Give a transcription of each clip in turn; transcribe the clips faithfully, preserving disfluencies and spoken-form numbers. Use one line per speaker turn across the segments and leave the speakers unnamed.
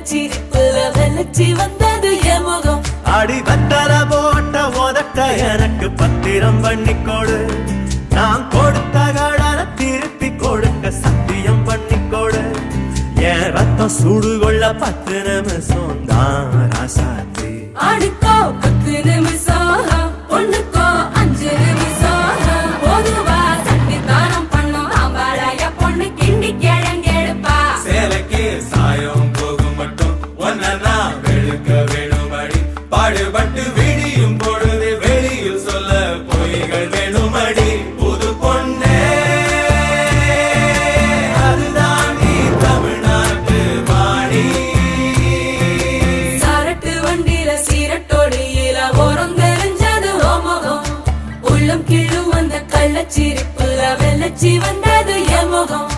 கள்ளச்சிரிப்புல வெள்ளச்சி வந்தது என் முகம்.
அடி வெத்தல போட்ட உதட்ட எனக்கு பத்திரம் பண்ணிக்கொடு. நான் கொடுத்த கடனை திருப்பி கொடுக்க சத்தியம் பண்ணிக்கொடு. என் ரத்தம் சூடு கொள்ள பத்து நிமிஷம் தான் ராசாத்தி.
அடுக்கோ பத்து நிமிஷம், பொண்ணுக்கோ அஞ்சு நிமிஷம். பொதுவா சட்டி தானம் பண்ணும் ஆம்பாளைய பொண்ணு கிண்டி கிழங்கெடுப்பா.
சேலைக்கு சாயம் போகும் மட்டும் ஒன்னா வெளுக்க வேணுமடி. பாடுபட்டு விடியும் பொழுது வெளியில் சொல்ல பொய்கள் வேணுமடி. புது பொண்ணே அதுதான் நீ தமிழ்நாட்டு வாணி.
சரட்டு வண்டியில சீரட்டோடியில ஓரம் தெரிஞ்சது ஓ முகம். உள்ளம் கிழு வந்த கள்ளச்சிரிப்புல வெள்ளச்சி வந்தது என் முகம்.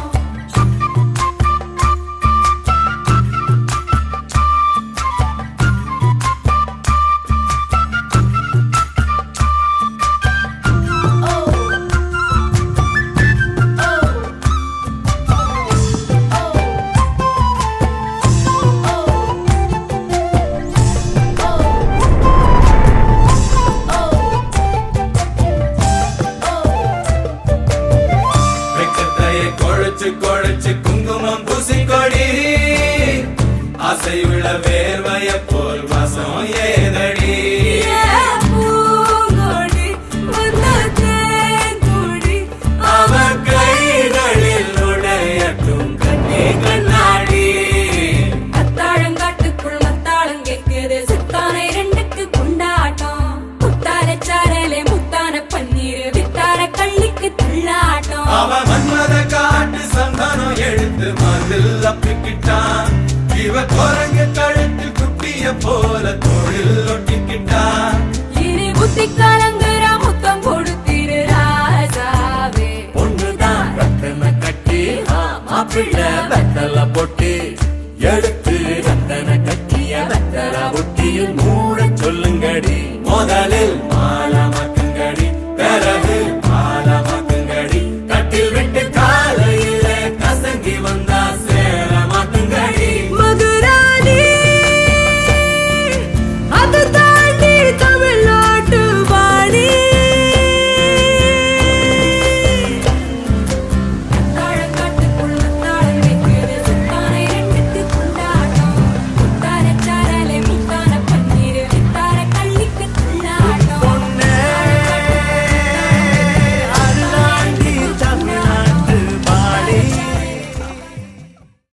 கொழைச்சு கொழைச்சு குங்குமம் பூசிக்கொடி. அசையுள்ள வேர்வைய போல் வாசம் ஏதடி. அவன் கைகளில் நுழையட்டும் கண்ணே கண்ணாடி.
கத்தாழங்காட்டுக்குள் மத்தாளம் கேட்குது சித்தானை ரெண்டுக்கு குண்டாட்டம். முத்தார சாரலே முத்தான பன்னீர் வித்தார கள்ளிக்கு துள்ளாட்டம்.
அவன் மன்மத காட்டு சந்தானம் எடுத்து மதில் அப்பிக்கிட்டான். இவ குரங்கு கழுத்து குட்டிய போல தோளில் ஒட்டிக்கிட்டான்.
இனி புத்தி கலங்குற முத்தம் கொடுத்திரு ராஜாவே.
பொண்ணுதான் ரத்தன கட்டி மாப்பிள்ள வெத்தல பொட்டி எடுத்து ரத்தன கட்டிய வெத்தல பொட்டியில் மூட சொல்லுங்கடி.
முதலில்